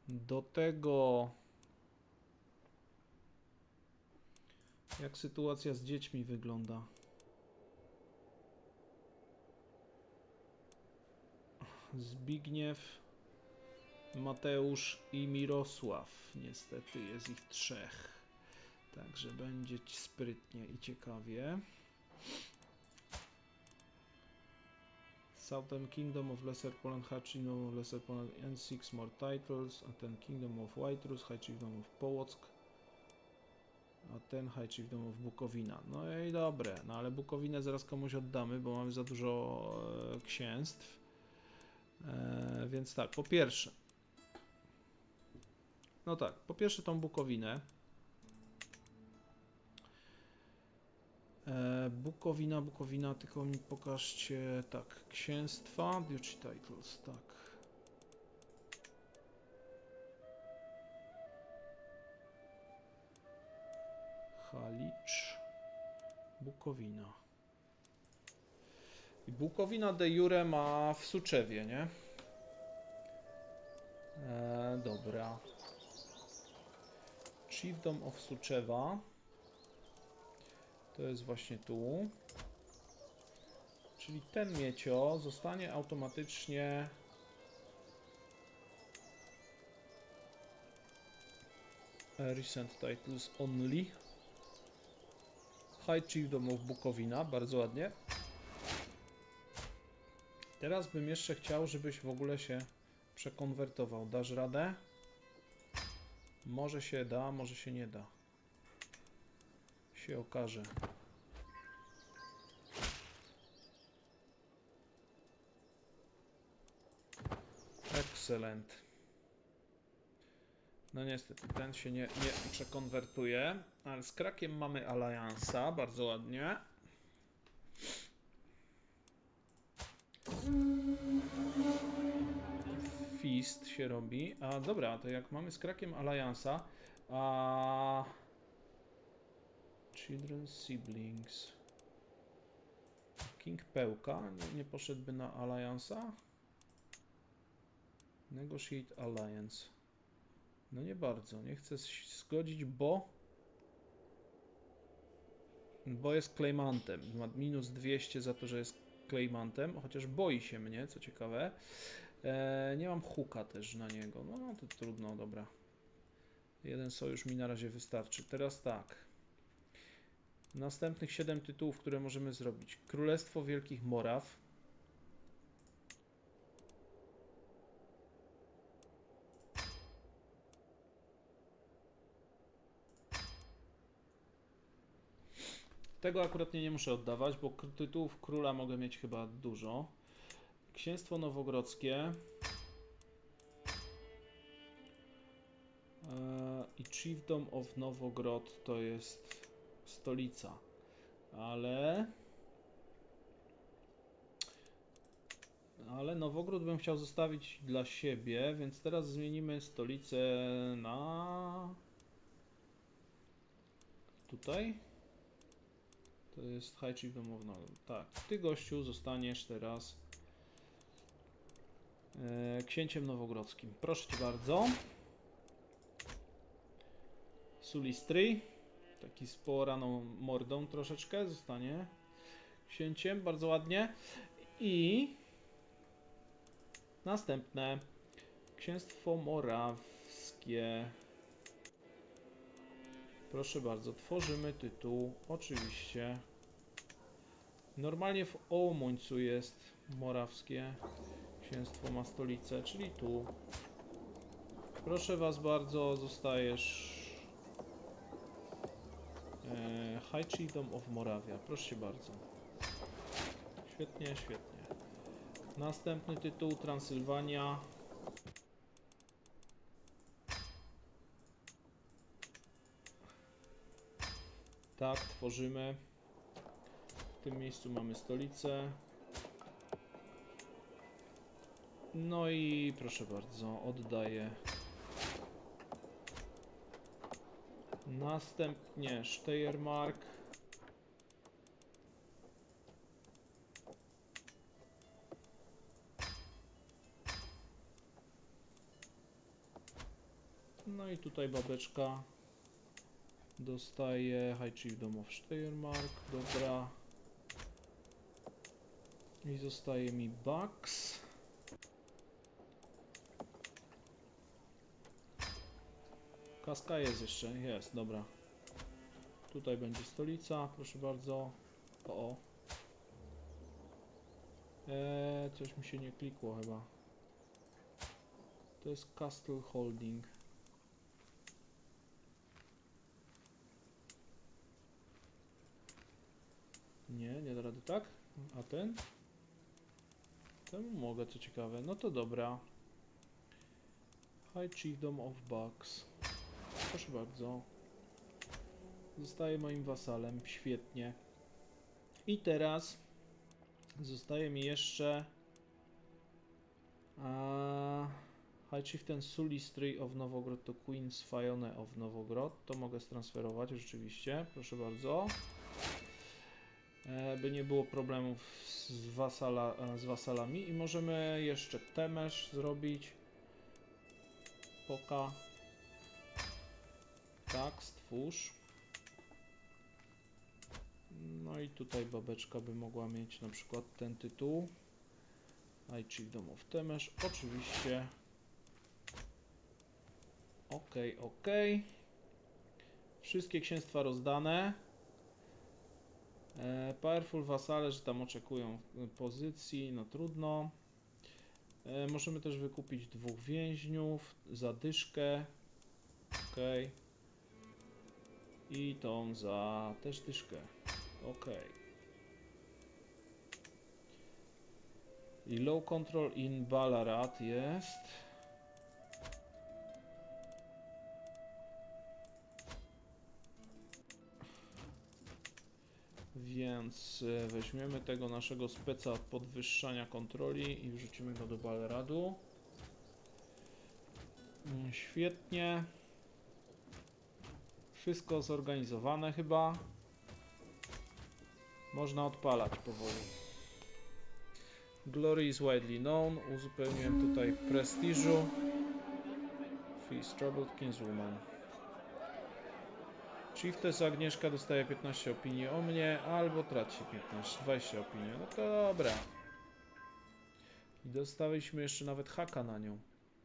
Do tego, jak sytuacja z dziećmi wygląda? Zbigniew, Mateusz i Mirosław. Niestety jest ich 3. Także będzie sprytnie i ciekawie. Southern Kingdom of Lesser Poland, High Chiefdom of Lesser Poland and 6 more titles. A ten Kingdom of Whiterus, High Chiefdom of Połock. A ten High Chiefdom of Bukowina. No i dobre, no ale Bukowinę zaraz komuś oddamy, bo mamy za dużo księstw. Więc tak, po pierwsze. No tak, po pierwsze tą Bukowinę. Bukowina, tylko mi pokażcie, tak, księstwa, duchy titles, tak. Halicz, Bukowina. I Bukowina de jure ma w Suczewie, nie? Dobra. Chiefdom of Suczewa. To jest właśnie tu. Czyli ten miecio zostanie automatycznie recent titles only. High Chiefdom of Bukowina, bardzo ładnie. Teraz bym jeszcze chciał, żebyś w ogóle się przekonwertował. Dasz radę? Może się da, może się nie da. Się okaże. Excellent. No niestety, ten się nie przekonwertuje, ale z Krakiem mamy aliansa, bardzo ładnie. Fist się robi. A dobra, to jak mamy z Krakiem aliansa, a Children Siblings. King Pełka nie poszedłby na aliansa? Negotiate Alliance. No nie bardzo, nie chcę zgodzić, bo jest claimantem. Ma minus 200 za to, że jest claimantem, chociaż boi się mnie, co ciekawe. Nie mam hooka też na niego. No to trudno, dobra. Jeden sojusz mi na razie wystarczy. Teraz tak. Następnych 7 tytułów, które możemy zrobić. Królestwo Wielkich Moraw. Tego akurat nie muszę oddawać, bo tytułów króla mogę mieć chyba dużo. Księstwo Nowogrodzkie. I Chiefdom of Nowogrod to jest stolica. Ale Nowogród bym chciał zostawić dla siebie, więc teraz zmienimy stolicę na tutaj. To jest High Chiefdom of Nowogród. Tak, ty gościu zostaniesz teraz księciem nowogrodzkim. Proszę cię bardzo. Sulistry, taki z poraną mordą troszeczkę, zostanie księciem, bardzo ładnie. I następne księstwo morawskie. Proszę bardzo, tworzymy tytuł, oczywiście. Normalnie w Ołomuńcu jest morawskie księstwo, ma stolicę, czyli tu. Proszę was bardzo, zostajesz High Chiefdom of Moravia. Proszę cię bardzo. Świetnie, świetnie. Następny tytuł, Transylwania. Tak, tworzymy. W tym miejscu mamy stolicę. No i proszę bardzo, oddaję. Następnie Steiermark. No i tutaj babeczka dostaje High Chiefdom of Steiermark, dobra. I zostaje mi Bucks. Kaska jest jeszcze, jest, dobra. Tutaj będzie stolica, proszę bardzo. O. Coś mi się nie klikło chyba. To jest Castle Holding. Nie da rady tak? A ten? Temu mogę, co ciekawe. No to dobra. High Chiefdom of Bucks. Proszę bardzo. Zostaje moim wasalem. Świetnie. I teraz zostaje mi jeszcze High Chieftain Sulistry of Novogrod to Queen's Fione of Novogrod. To mogę stransferować rzeczywiście. Proszę bardzo. By nie było problemów z wasalami. I możemy jeszcze Temesz zrobić. Poka. Tak, stwórz. No i tutaj babeczka by mogła mieć na przykład ten tytuł. High Chiefdom of Temesz. Oczywiście. Ok. Wszystkie księstwa rozdane. Powerful wasale, że tam oczekują pozycji, no trudno. Możemy też wykupić 2 więźniów za dyszkę. Ok. I tą za też dyszkę. Ok. I low control in Ballarat jest. Więc weźmiemy tego naszego speca od podwyższania kontroli i wrzucimy go do Ballaradu. Świetnie. Wszystko zorganizowane chyba. Można odpalać powoli. Glory is widely known. Uzupełniłem tutaj prestiżu. Feast Troubled Kinswoman. Chiefess Agnieszka dostaje 15 opinii o mnie, albo traci 20 opinii. No to dobra. I dostaliśmy jeszcze nawet haka na nią.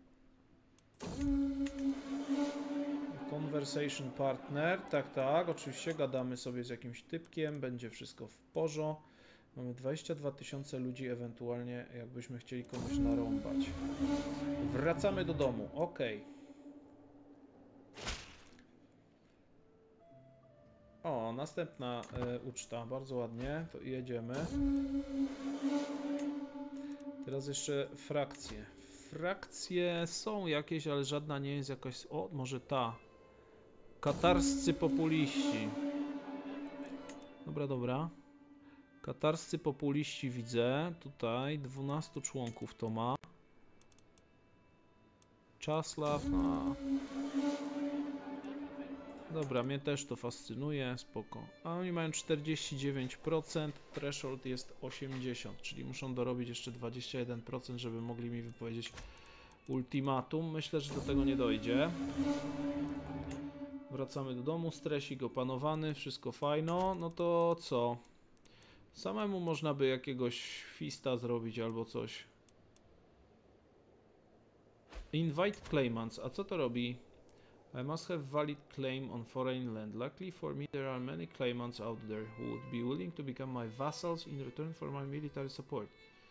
Conversation partner. Tak, oczywiście gadamy sobie z jakimś typkiem, będzie wszystko w porządku. Mamy 22 000 ludzi, ewentualnie jakbyśmy chcieli komuś narąbać. Wracamy do domu, ok. O, następna uczta, bardzo ładnie, to jedziemy. Teraz jeszcze frakcje. Frakcje są jakieś, ale żadna nie jest jakaś... O, może ta. Katarscy populiści. Dobra. Katarscy populiści widzę. Tutaj 12 członków to ma. Czasław, no. Dobra, mnie też to fascynuje, spoko. A oni mają 49%, threshold jest 80%, czyli muszą dorobić jeszcze 21%, żeby mogli mi wypowiedzieć ultimatum. Myślę, że do tego nie dojdzie. Wracamy do domu, stresik opanowany, wszystko fajno. No to co? Samemu można by jakiegoś fista zrobić albo coś. Invite claimants, a co to robi? I must have valid claim on foreign land. Luckily for me, there are many claimants out there who would be willing to become my vassals in return for my military support.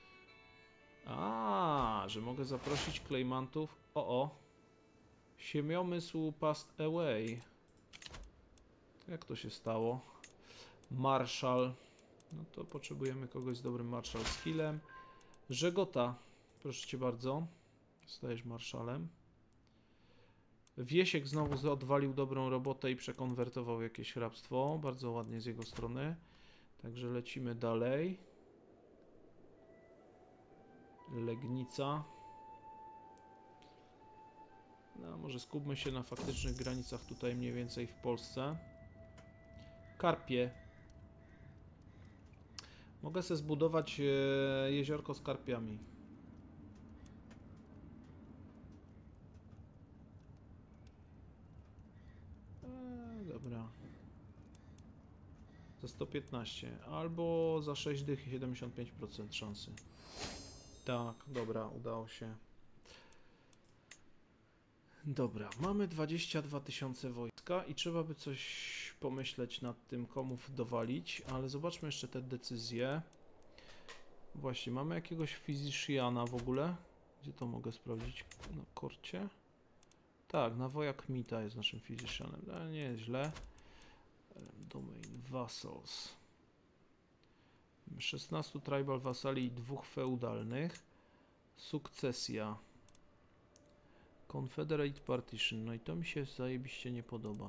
Że mogę zaprosić claimantów. Siemiomysł passed away. Jak to się stało? Marszal. No to potrzebujemy kogoś z dobrym marszal skillem. Żegota. Proszę cię bardzo. Stajesz marszalem. Wiesiek znowu odwalił dobrą robotę i przekonwertował jakieś hrabstwo. Bardzo ładnie z jego strony. Także lecimy dalej. Legnica. No, może skupmy się na faktycznych granicach tutaj mniej więcej w Polsce. Karpie. Mogę sobie zbudować jeziorko z karpiami. Za 115. Albo za 6 dych i 75% szansy. Tak, dobra, udało się. Dobra, mamy 22 000 wojska i trzeba by coś pomyśleć nad tym, komu dowalić, ale zobaczmy jeszcze te decyzje. Właśnie, mamy jakiegoś physiciana w ogóle? Gdzie to mogę sprawdzić? Na korcie? Tak, Nawoja Kmita jest naszym physicianem, ale nie jest źle. Domain Vassals. 16 tribal wasali i 2 feudalnych. Sukcesja. Confederate Partition. No i to mi się zajebiście nie podoba.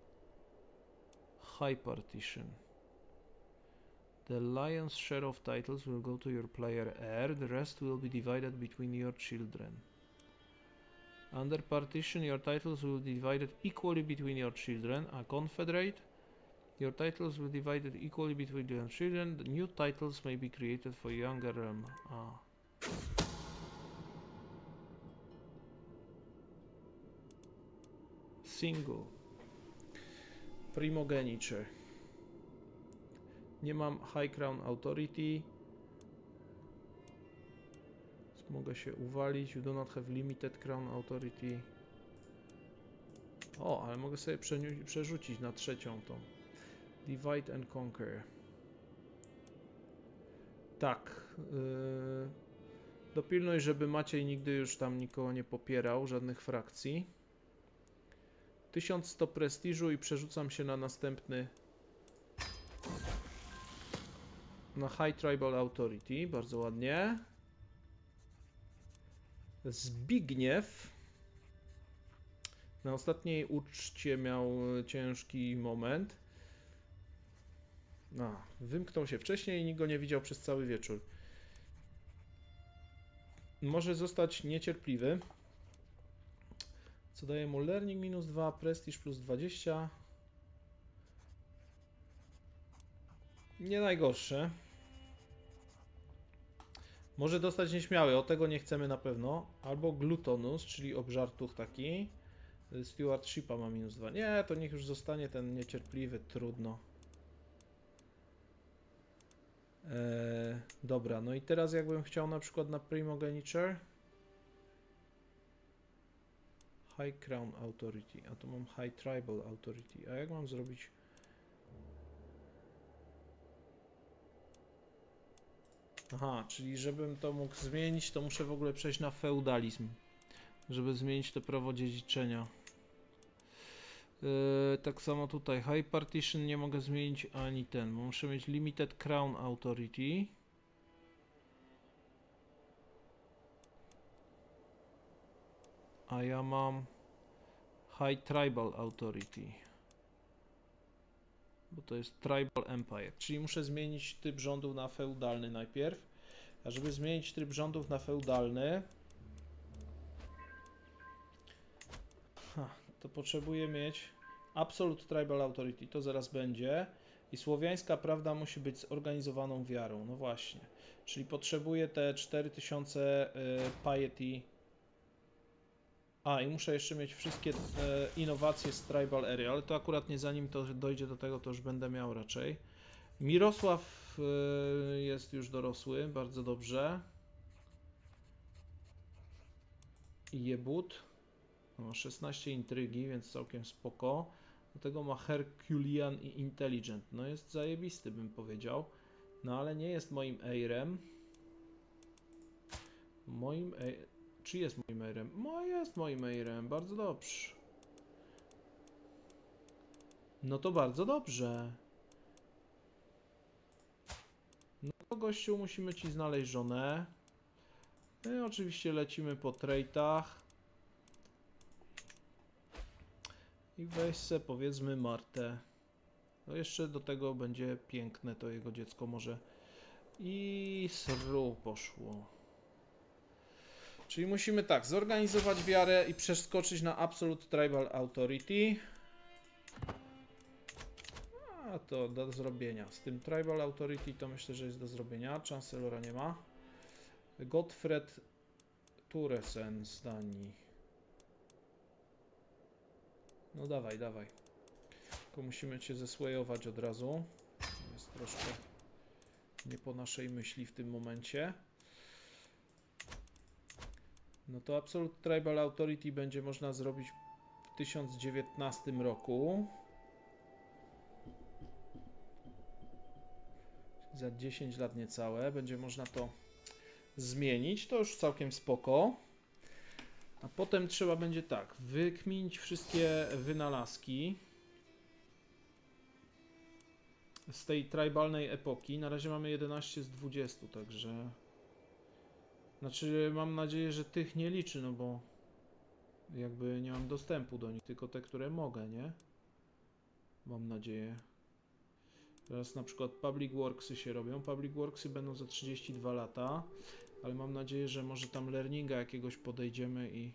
High Partition. The lion's share of titles will go to your player heir. The rest will be divided between your children. Under partition, your titles will be divided equally between your children. A confederate, your titles will be divided equally between your children. The new titles may be created for younger realm. Single. Primogeniture. Nie mam High Crown Authority. Mogę się uwalić. You do not have limited Crown Authority. O, ale mogę sobie przerzucić na trzecią tą. Divide and Conquer. Tak. Dopilnuj, żeby Maciej nigdy już tam nikogo nie popierał, żadnych frakcji. 1100 prestiżu i przerzucam się na następny. Na High Tribal Authority. Bardzo ładnie. Zbigniew na ostatniej uczcie miał ciężki moment. Wymknął się wcześniej i nikt go nie widział przez cały wieczór. Może zostać niecierpliwy. Co daje mu learning minus 2, prestiż plus 20. Nie najgorsze. Może dostać nieśmiały, o tego nie chcemy na pewno. Albo glutonus, czyli obżartuch taki. Stewardshipa ma minus 2. Nie, to niech już zostanie ten niecierpliwy, trudno. Dobra, no i teraz jakbym chciał na przykład na Primogeniture. High Crown Authority, a tu mam High Tribal Authority. A jak mam zrobić? Aha, czyli żebym to mógł zmienić, to muszę w ogóle przejść na feudalizm, żeby zmienić to prawo dziedziczenia. Tak samo tutaj High Partition nie mogę zmienić ani ten, bo muszę mieć Limited Crown Authority. A ja mam High Tribal Authority, bo to jest Tribal Empire, czyli muszę zmienić tryb rządów na feudalny najpierw. A żeby zmienić tryb rządów na feudalny, to potrzebuję mieć Absolute Tribal Authority, to zaraz będzie. I słowiańska prawda musi być zorganizowaną wiarą, no właśnie. Czyli potrzebuję te 4000 piety. I muszę jeszcze mieć wszystkie innowacje z Tribal Area, ale to akurat nie zanim to dojdzie do tego, to już będę miał raczej. Mirosław jest już dorosły, bardzo dobrze. Jebut. Ma 16 intrygi, więc całkiem spoko. Do tego ma Herculean i Intelligent. No jest zajebisty, bym powiedział. No ale nie jest moim heirem. Czy jest moim heirem? Jest moim heirem, bardzo dobrze. No to bardzo dobrze. No to gościu, musimy ci znaleźć żonę. No i oczywiście lecimy po traitach. I weź se powiedzmy Martę. No jeszcze do tego będzie piękne to jego dziecko może. I sru poszło. Czyli musimy tak, zorganizować wiarę i przeskoczyć na Absolute Tribal Authority. A to do zrobienia. Z tym Tribal Authority to myślę, że jest do zrobienia. Chancellora nie ma. Gottfried Turesen z Danii. No dawaj, dawaj. Tylko musimy cię zeswayować od razu. To jest troszkę nie po naszej myśli w tym momencie. No to Absolute Tribal Authority będzie można zrobić w 1019 roku. Za 10 lat niecałe będzie można to zmienić. To już całkiem spoko. A potem trzeba będzie tak, wykminić wszystkie wynalazki z tej tribalnej epoki. Na razie mamy 11 z 20, także... Znaczy mam nadzieję, że tych nie liczy, no bo jakby nie mam dostępu do nich, tylko te, które mogę, nie? Mam nadzieję. Teraz na przykład Public Worksy się robią. Public Worksy będą za 32 lata, ale mam nadzieję, że może tam learninga jakiegoś podejdziemy i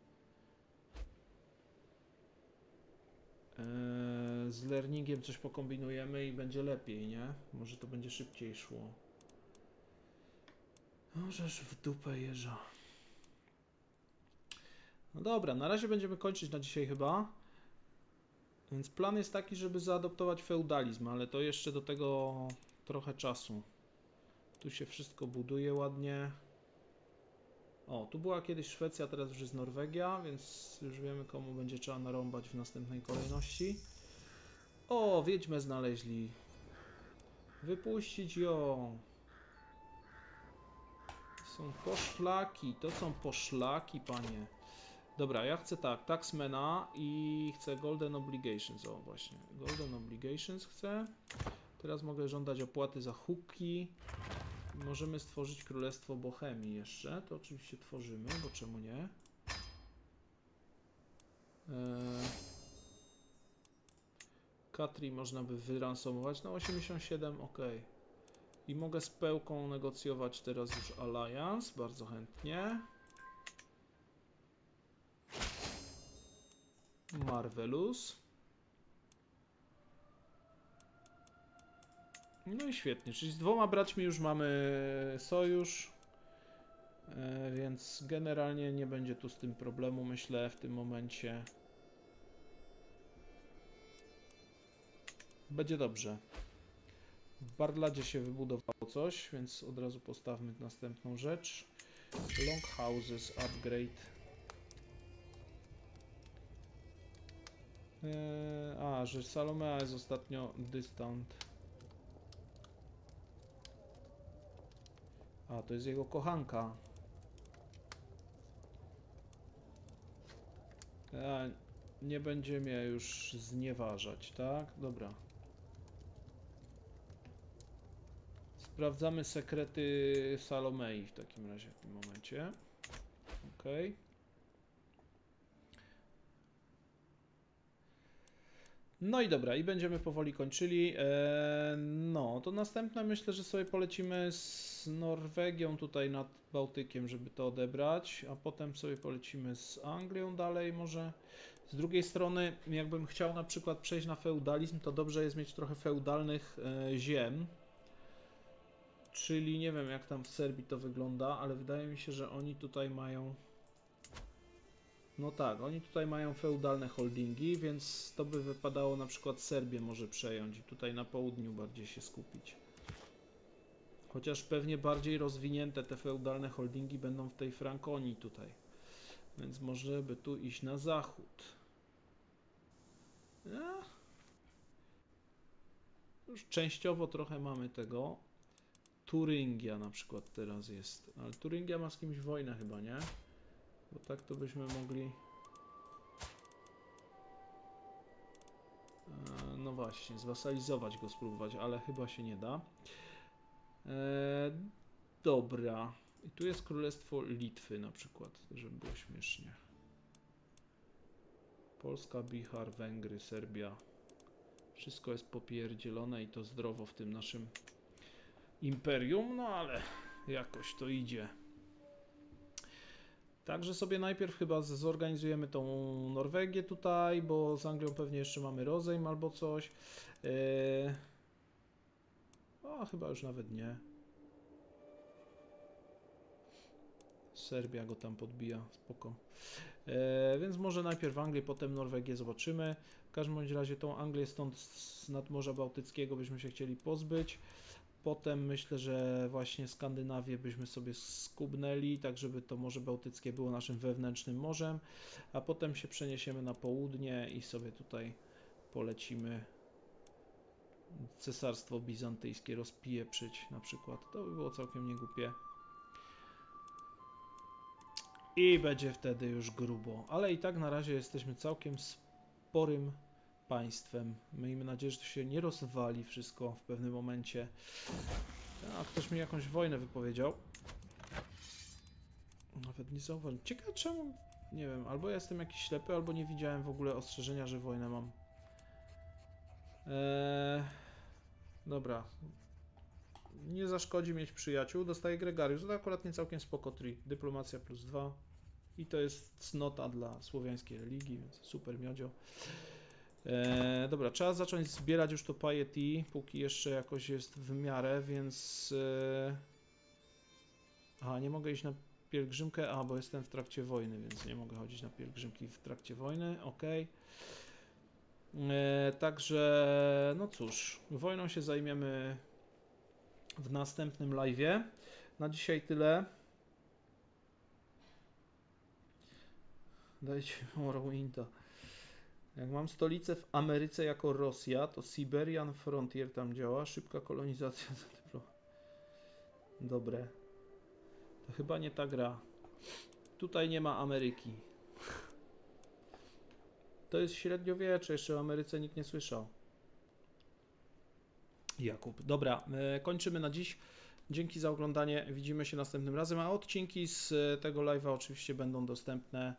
z learningiem coś pokombinujemy i będzie lepiej, nie? Może to będzie szybciej szło. Możesz w dupę jeża. No dobra, na razie będziemy kończyć na dzisiaj chyba. Więc plan jest taki, żeby zaadoptować feudalizm, ale to jeszcze do tego trochę czasu. Tu się wszystko buduje ładnie. O, tu była kiedyś Szwecja, teraz już jest Norwegia, więc już wiemy, komu będzie trzeba narąbać w następnej kolejności. O, wiedźmę znaleźli. Wypuścić ją. Są poszlaki, to są poszlaki, panie. Dobra, ja chcę tak, Taxmana i chcę Golden Obligations. O, właśnie, Golden Obligations chcę. Teraz mogę żądać opłaty za hooki. Możemy stworzyć Królestwo Bohemii jeszcze. To oczywiście tworzymy, bo czemu nie? Katri można by wyransomować na 87, ok. I mogę z Pełką negocjować teraz już Alliance, bardzo chętnie. Marvelous. No i świetnie, czyli z dwoma braćmi już mamy sojusz, więc generalnie nie będzie tu z tym problemu, myślę, w tym momencie. Będzie dobrze. W Bardladzie się wybudowało coś, więc od razu postawmy następną rzecz. Longhouses upgrade. Że Salomea jest ostatnio distant. A, to jest jego kochanka. Nie będzie mnie już znieważać, tak? Dobra. Sprawdzamy sekrety Salomei w takim razie w tym momencie. Ok. No i dobra, i będziemy powoli kończyli. No, to następne myślę, że sobie polecimy z Norwegią tutaj nad Bałtykiem, żeby to odebrać, a potem sobie polecimy z Anglią dalej może. Z drugiej strony, jakbym chciał na przykład przejść na feudalizm, to dobrze jest mieć trochę feudalnych ziem. Czyli nie wiem, jak tam w Serbii to wygląda, ale wydaje mi się, że oni tutaj mają... No tak, oni tutaj mają feudalne holdingi, więc to by wypadało na przykład Serbię może przejąć i tutaj na południu bardziej się skupić. Chociaż pewnie bardziej rozwinięte te feudalne holdingi będą w tej Frankonii tutaj. Więc może by tu iść na zachód. Już częściowo trochę mamy tego. Turyngia na przykład teraz jest. Ale Turyngia ma z kimś wojnę chyba, nie? Bo tak to byśmy mogli... No właśnie, zwasalizować go spróbować, ale chyba się nie da. Dobra. I tu jest Królestwo Litwy na przykład, żeby było śmiesznie. Polska, Bichar, Węgry, Serbia. Wszystko jest popierdzielone i to zdrowo w tym naszym imperium, no ale jakoś to idzie. Także sobie najpierw chyba zorganizujemy tą Norwegię tutaj, bo z Anglią pewnie jeszcze mamy rozejm albo coś. Chyba już nawet nie. Serbia go tam podbija, spoko. Więc może najpierw Anglię, potem Norwegię zobaczymy. W każdym bądź razie tą Anglię stąd z nadmorza Bałtyckiego byśmy się chcieli pozbyć. Potem myślę, że właśnie Skandynawię byśmy sobie skubnęli, tak żeby to Morze Bałtyckie było naszym wewnętrznym morzem, a potem się przeniesiemy na południe i sobie tutaj polecimy Cesarstwo Bizantyjskie rozpieprzyć na przykład. To by było całkiem niegłupie. I będzie wtedy już grubo. Ale i tak na razie jesteśmy całkiem sporym państwem. Miejmy nadzieję, że to się nie rozwali wszystko w pewnym momencie. A ktoś mi jakąś wojnę wypowiedział. Nawet nie zauważyłem. Ciekawe czemu... Nie wiem, albo ja jestem jakiś ślepy, albo nie widziałem w ogóle ostrzeżenia, że wojnę mam. Dobra. Nie zaszkodzi mieć przyjaciół. Dostaję Gregariusz. To akurat nie całkiem spoko tri. Dyplomacja +2. I to jest cnota dla słowiańskiej religii, więc super miodzio. Dobra, trzeba zacząć zbierać już to piety, póki jeszcze jakoś jest w miarę, więc... Aha, nie mogę iść na pielgrzymkę, bo jestem w trakcie wojny, więc nie mogę chodzić na pielgrzymki w trakcie wojny, ok. Także, no cóż, wojną się zajmiemy w następnym live'ie. Na dzisiaj tyle. Dajcie Morrowinda. Jak mam stolicę w Ameryce jako Rosja, to Siberian Frontier tam działa. Szybka kolonizacja za dyplom. Dobre. To chyba nie ta gra. Tutaj nie ma Ameryki. To jest średniowiecze, jeszcze o Ameryce nikt nie słyszał. Jakub. Dobra, kończymy na dziś. Dzięki za oglądanie. Widzimy się następnym razem, a odcinki z tego live'a oczywiście będą dostępne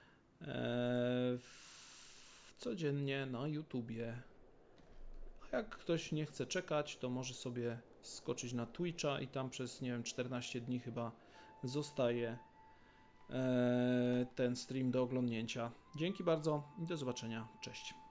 codziennie na YouTubie. A jak ktoś nie chce czekać, to może sobie skoczyć na Twitcha i tam przez, nie wiem, 14 dni chyba zostaje ten stream do oglądnięcia. Dzięki bardzo i do zobaczenia. Cześć.